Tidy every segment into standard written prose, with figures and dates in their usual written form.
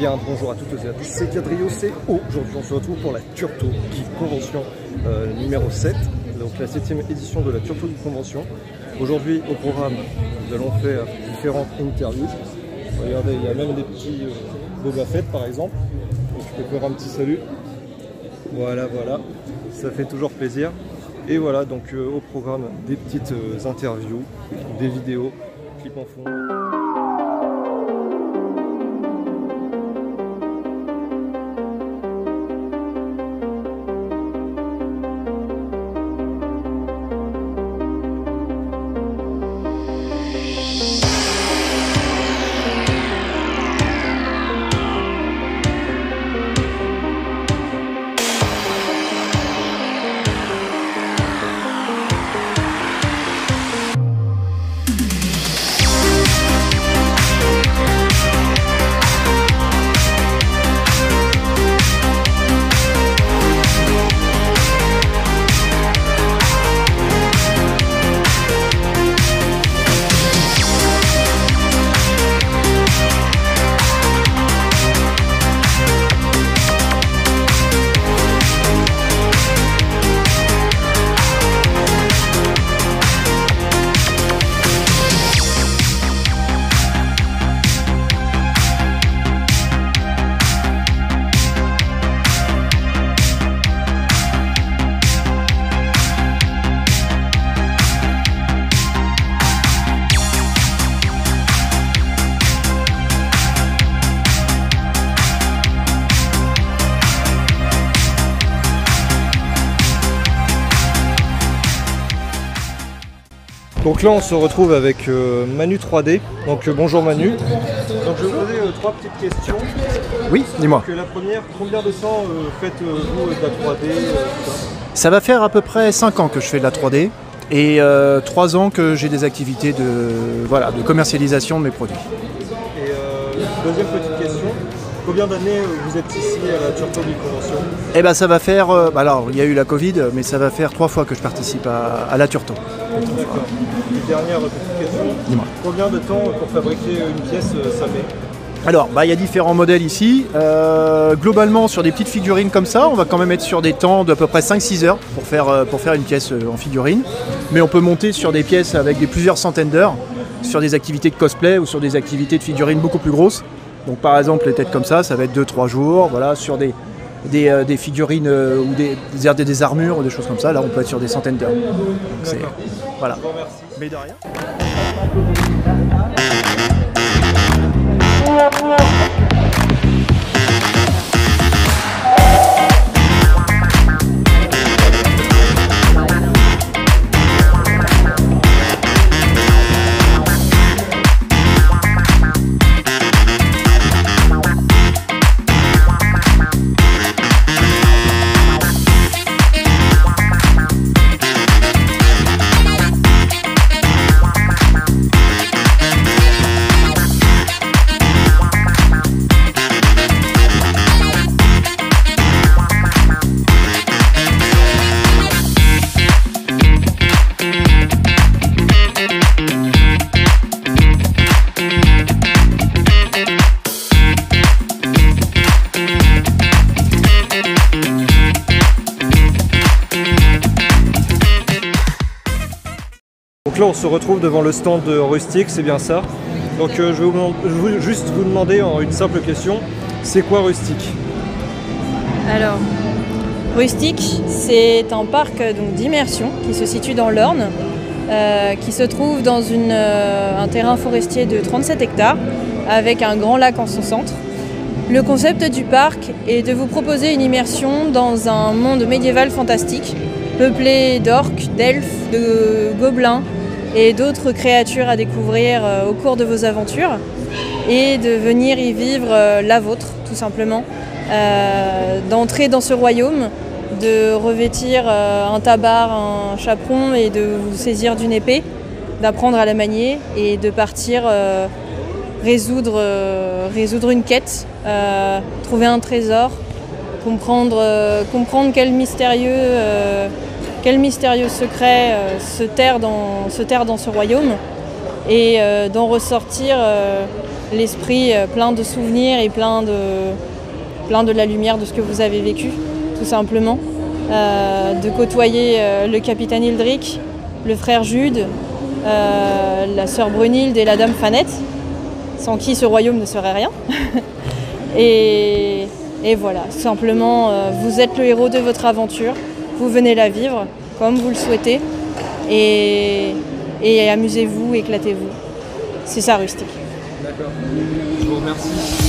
Bien, bonjour à toutes et à tous, c'est Quadrio, c'est aujourd'hui on se retrouve pour la Turto Geek Convention numéro 7, donc la 7e édition de la Turto Geek Convention. Aujourd'hui au programme, nous allons faire différentes interviews. Regardez, il y a même des petits Boba Fett par exemple, donc je peux faire un petit salut. Voilà, ça fait toujours plaisir. Et voilà, donc au programme des petites interviews, des vidéos, clips en fond. Donc là on se retrouve avec Manu 3D, donc bonjour Manu. Donc je vais vous poser trois petites questions. Oui, dis-moi. La première, combien de temps faites-vous de la 3D Ça va faire à peu près 5 ans que je fais de la 3D et 3 ans que j'ai des activités de commercialisation de mes produits. Et deuxième petite question, combien d'années vous êtes ici à la Turto Geek Convention? Eh ben ça va faire, alors il y a eu la Covid, mais ça va faire 3 fois que je participe à la Turto. D'accord. Et dernière petite question, dis-moi. Combien de temps pour fabriquer une pièce ça met? Alors, il y a différents modèles ici. Globalement, sur des petites figurines comme ça, on va quand même être sur des temps d'à peu près 5-6 heures pour faire une pièce en figurine. Mais on peut monter sur des pièces avec plusieurs centaines d'heures, sur des activités de cosplay ou sur des activités de figurines beaucoup plus grosses. Donc par exemple, les têtes comme ça va être 2-3 jours. Voilà, sur des figurines ou des armures ou des choses comme ça, là on peut être sur des centaines d'heures. Voilà. Je vous remercie. Mais de rien. Donc là on se retrouve devant le stand de Rustic, c'est bien ça. Donc je vais juste vous demander en une simple question, c'est quoi Rustic? Alors, Rustic, c'est un parc d'immersion qui se situe dans l'Orne, qui se trouve dans un terrain forestier de 37 hectares, avec un grand lac en son centre. Le concept du parc est de vous proposer une immersion dans un monde médiéval fantastique, peuplé d'orques, d'elfes, de gobelins et d'autres créatures à découvrir au cours de vos aventures, et de venir y vivre la vôtre, tout simplement. D'entrer dans ce royaume, de revêtir un tabard, un chaperon et de vous saisir d'une épée, d'apprendre à la manier et de partir résoudre une quête, trouver un trésor, comprendre quel mystérieux secret se terre dans ce royaume, et d'en ressortir l'esprit plein de souvenirs et plein de la lumière de ce que vous avez vécu, tout simplement. De côtoyer le capitaine Hildrick, le frère Jude, la sœur Brunhilde et la dame Fanette, sans qui ce royaume ne serait rien. et voilà, simplement, vous êtes le héros de votre aventure, vous venez la vivre comme vous le souhaitez, et amusez-vous, éclatez-vous. C'est ça, Rustique. D'accord, je vous remercie.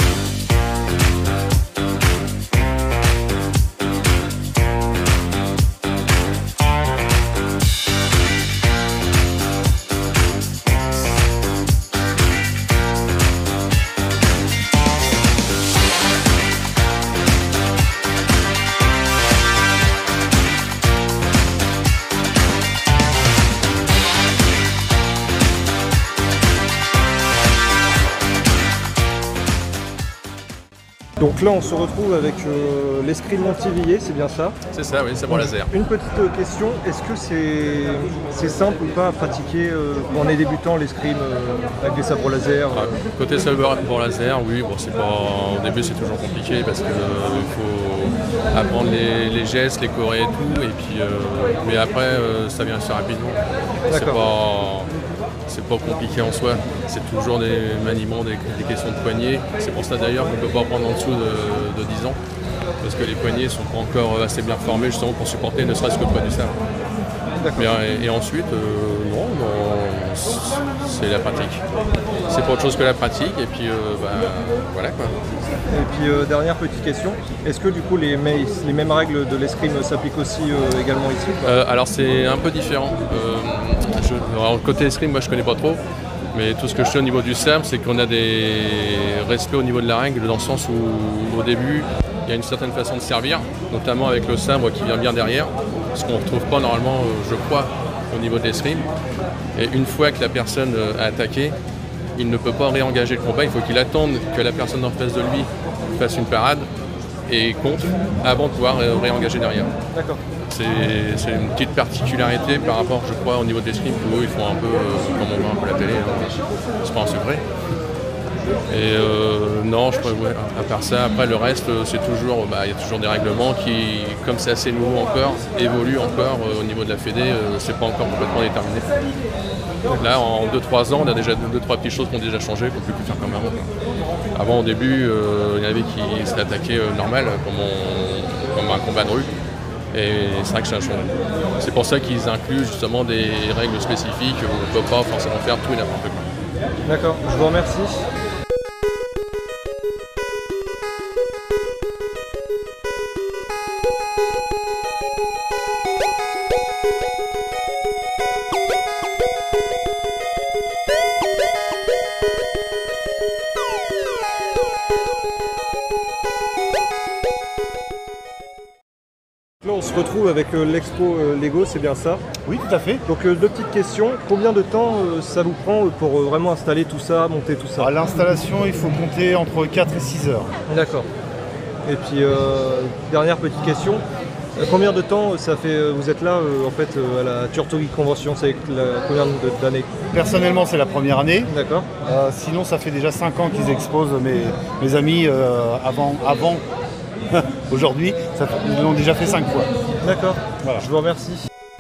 Donc là, on se retrouve avec l'escrime Montivilliers, c'est bien ça? C'est ça, oui, sabre laser. Une petite question, est-ce que c'est simple ou pas à pratiquer quand on est débutant l'escrime avec des sabres laser Côté sabre laser, oui, bon, c'est pas, au début c'est toujours compliqué parce qu'il faut apprendre les gestes, les chorés et tout, et puis, mais après ça vient assez rapidement. C'est pas compliqué en soi, c'est toujours des maniements, des questions de poignets. C'est pour ça d'ailleurs qu'on ne peut pas prendre en dessous de 10 ans, parce que les poignets ne sont pas encore assez bien formés justement pour supporter ne serait-ce que le poids du sabre. Et ensuite, non, c'est la pratique. C'est pas autre chose que la pratique, et puis voilà quoi. Et puis dernière petite question, est-ce que du coup les mêmes règles de l'escrime s'appliquent aussi également ici alors c'est un peu différent. Alors, côté escrime, moi je connais pas trop, mais tout ce que je sais au niveau du sabre, c'est qu'on a des respects au niveau de la règle, dans le sens où au début, il y a une certaine façon de servir, notamment avec le sabre qui vient bien derrière, ce qu'on ne retrouve pas normalement, je crois, au niveau de l'escrime. Et une fois que la personne a attaqué, il ne peut pas réengager le combat, il faut qu'il attende que la personne en face de lui fasse une parade et contre avant de pouvoir réengager derrière. D'accord. C'est une petite particularité par rapport, je crois, au niveau de l'escrime, où ils font un peu comme on voit un peu la télé, hein. C'est pas un secret. Et non, je crois, ouais, à part ça, après le reste, c'est toujours, il y a toujours des règlements qui, comme c'est assez nouveau encore, évoluent encore au niveau de la Fédé, c'est pas encore complètement déterminé. Donc là, en 2-3 ans, on a déjà 2-3 petites choses qui ont déjà changé, qu'on ne peut plus faire comme avant. Avant, au début, il y en avait qui s'attaquaient normal, comme un combat de rue. Et c'est vrai que ça a changé. C'est pour ça qu'ils incluent justement des règles spécifiques où on ne peut pas forcément faire tout et n'importe quoi. D'accord, je vous remercie. Là, on se retrouve avec l'expo Lego, c'est bien ça? Oui, tout à fait. Donc deux petites questions. Combien de temps ça vous prend pour vraiment installer tout ça, monter tout ça? À l'installation, il faut compter entre 4 et 6 heures. D'accord. Et puis, dernière petite question. Combien de temps ça fait, vous êtes là en fait à la Turtle Geek Convention? C'est combien d'années? Personnellement, c'est la première année. D'accord. Sinon, ça fait déjà 5 ans qu'ils exposent mes amis avant aujourd'hui. Ils l'ont déjà fait 5 fois. D'accord. Voilà. Je vous remercie.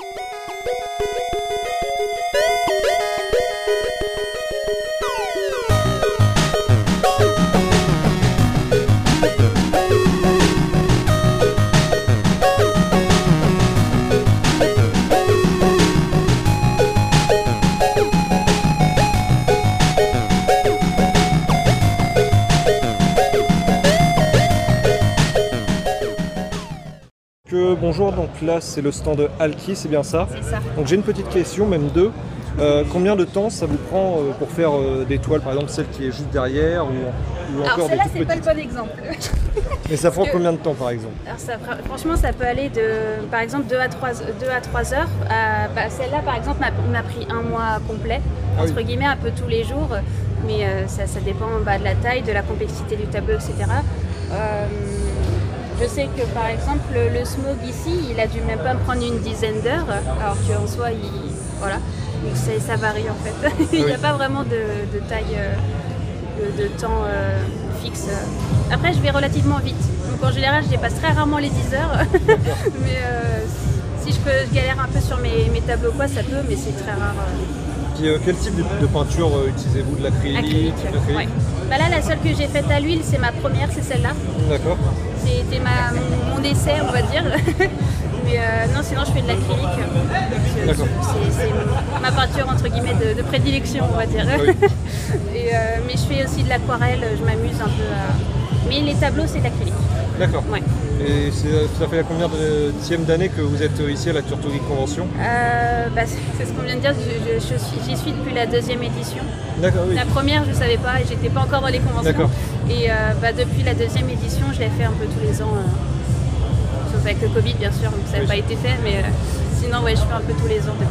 Bonjour, donc là c'est le stand Alki, c'est bien ça? C'est ça. Donc j'ai une petite question, même deux. Combien de temps ça vous prend pour faire des toiles, par exemple celle qui est juste derrière ou Alors encore des celle-là, toutes c'est pas le petites? bon exemple. Mais ça prend combien de temps par exemple? Alors franchement, ça peut aller de, par exemple, 2 à 3 heures. Celle-là, par exemple, m'a pris 1 mois complet, entre guillemets, un peu tous les jours. Mais ça dépend de la taille, de la complexité du tableau, etc. Je sais que par exemple le smog ici, il a dû même pas me prendre une dizaine d'heures, alors qu'en soi, voilà. Donc ça varie en fait. Il n'y a pas vraiment de taille de temps fixe. Après, je vais relativement vite. Donc en général, je dépasse très rarement les 10 heures. Mais si je galère un peu sur mes tableaux, quoi, ça peut, mais c'est très rare. Puis, quel type de peinture utilisez-vous? De l'acrylique? Acrylique. Ouais. Bah là, la seule que j'ai faite à l'huile, c'est ma première, c'est celle-là. D'accord. C'était mon essai, on va dire. Mais non, sinon je fais de l'acrylique. D'accord. C'est ma peinture entre guillemets de prédilection, on va dire. Oui. Mais je fais aussi de l'aquarelle, je m'amuse un peu à... Mais les tableaux, c'est de l'acrylique. D'accord. Ouais. Et ça fait combien de dixième d'année que vous êtes ici à la Turto Geek Convention? C'est ce qu'on vient de dire, j'y suis depuis la 2e édition. D'accord, oui. La première, je ne savais pas et j'étais pas encore dans les conventions. D'accord. Et depuis la 2e édition, je l'ai fait un peu tous les ans. Sauf avec le Covid, bien sûr, donc ça n'a pas été fait. Mais sinon, ouais, je fais un peu tous les ans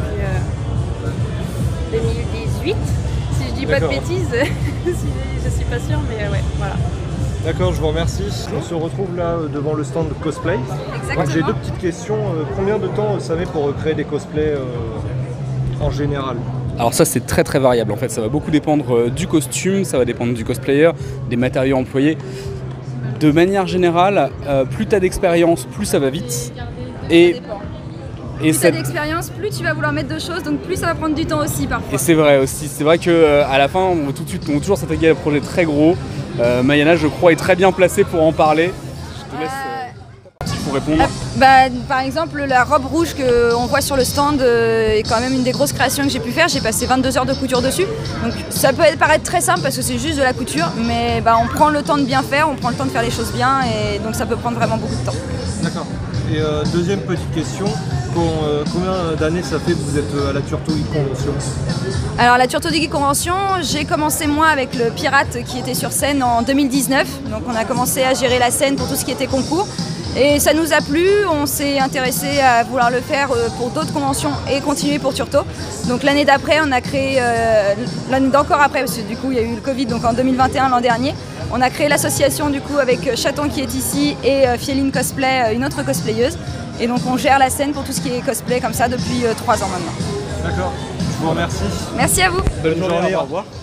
depuis 2018. Si je dis pas de bêtises, je suis pas sûre, mais ouais, voilà. D'accord, je vous remercie. On se retrouve là devant le stand de cosplay. Exactement. J'ai deux petites questions. Combien de temps ça met pour créer des cosplays en général? Alors ça c'est très variable en fait, ça va beaucoup dépendre du costume, ça va dépendre du cosplayer, des matériaux employés. De manière générale, plus tu as d'expérience, plus ça va vite. Et plus tu as d'expérience, plus tu vas vouloir mettre de choses, donc plus ça va prendre du temps aussi parfois. Et c'est vrai aussi, c'est vrai qu'à la fin, on va toujours s'attaquer à des projets très gros. Mayana, je crois, est très bien placée pour en parler. Je te laisse pour répondre. Par exemple, la robe rouge qu'on voit sur le stand est quand même une des grosses créations que j'ai pu faire. J'ai passé 22 heures de couture dessus. Donc ça peut paraître très simple parce que c'est juste de la couture, mais on prend le temps de bien faire, on prend le temps de faire les choses bien et donc ça peut prendre vraiment beaucoup de temps. D'accord. Et deuxième petite question, combien d'années ça fait que vous êtes à la Turto Geek Convention? Alors la Turto Geek Convention, j'ai commencé moi avec le Pirate qui était sur scène en 2019. Donc on a commencé à gérer la scène pour tout ce qui était concours. Et ça nous a plu, on s'est intéressé à vouloir le faire pour d'autres conventions et continuer pour Turto. Donc l'année d'après, on a créé, l'année d'encore après, parce que du coup il y a eu le Covid, donc en 2021 l'an dernier, on a créé l'association du coup avec Chaton qui est ici et Fieline Cosplay, une autre cosplayeuse. Et donc on gère la scène pour tout ce qui est cosplay comme ça depuis 3 ans maintenant. D'accord, je vous remercie. Merci à vous. Bonne journée, au revoir.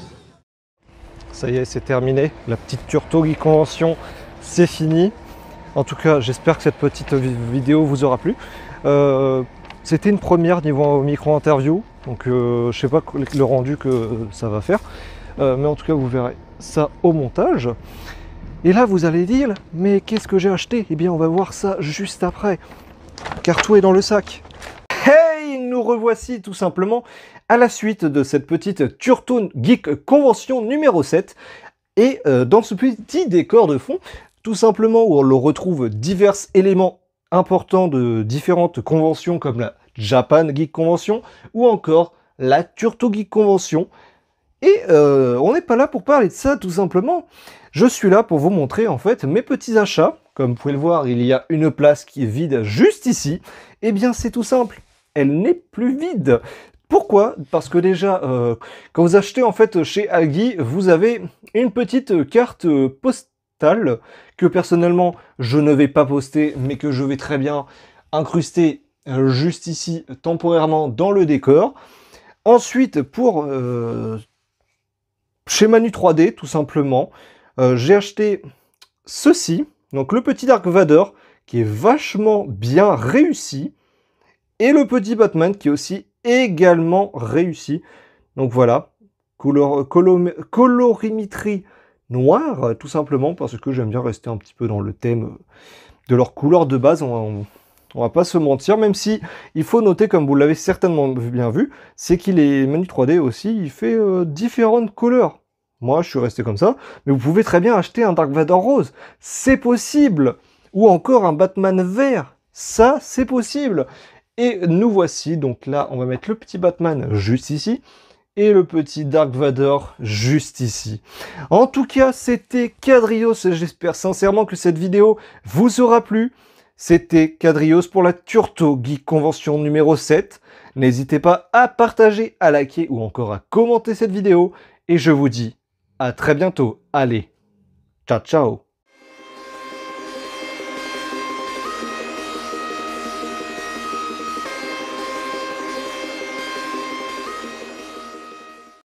Ça y est, c'est terminé. La petite Turto Geek Convention, c'est fini. En tout cas, j'espère que cette petite vidéo vous aura plu. C'était une première niveau micro-interview, donc je ne sais pas le rendu que ça va faire. Mais en tout cas, vous verrez ça au montage. Et là, vous allez dire, mais qu'est-ce que j'ai acheté? Eh bien, on va voir ça juste après, car tout est dans le sac. Hey, nous revoici tout simplement à la suite de cette petite Turto Geek Convention numéro 7. Et dans ce petit décor de fond, tout simplement où on le retrouve divers éléments importants de différentes conventions comme la Japan Geek Convention ou encore la Turto Geek Convention. Et on n'est pas là pour parler de ça tout simplement. Je suis là pour vous montrer en fait mes petits achats. Comme vous pouvez le voir, il y a une place qui est vide juste ici. Eh bien c'est tout simple, elle n'est plus vide. Pourquoi? Parce que déjà, quand vous achetez en fait chez Algi, vous avez une petite carte postale que personnellement je ne vais pas poster, mais que je vais très bien incruster juste ici temporairement dans le décor. Ensuite, pour chez Manu 3D, tout simplement, j'ai acheté ceci, donc le petit Dark Vador, qui est vachement bien réussi, et le petit Batman, qui est aussi également réussi. Donc voilà, colorimétrie noire, tout simplement, parce que j'aime bien rester un petit peu dans le thème de leur couleur de base. On va pas se mentir, même si il faut noter, comme vous l'avez certainement bien vu, c'est qu'il est Manu 3D aussi, il fait différentes couleurs. Moi, je suis resté comme ça, mais vous pouvez très bien acheter un Dark Vador rose, c'est possible, ou encore un Batman vert, ça, c'est possible. Et nous voici, donc là, on va mettre le petit Batman juste ici, et le petit Dark Vador juste ici. En tout cas, c'était Quadrios, j'espère sincèrement que cette vidéo vous aura plu. C'était Quadrios pour la Turto Geek Convention numéro 7. N'hésitez pas à partager, à liker ou encore à commenter cette vidéo. Et je vous dis à très bientôt. Allez, ciao ciao.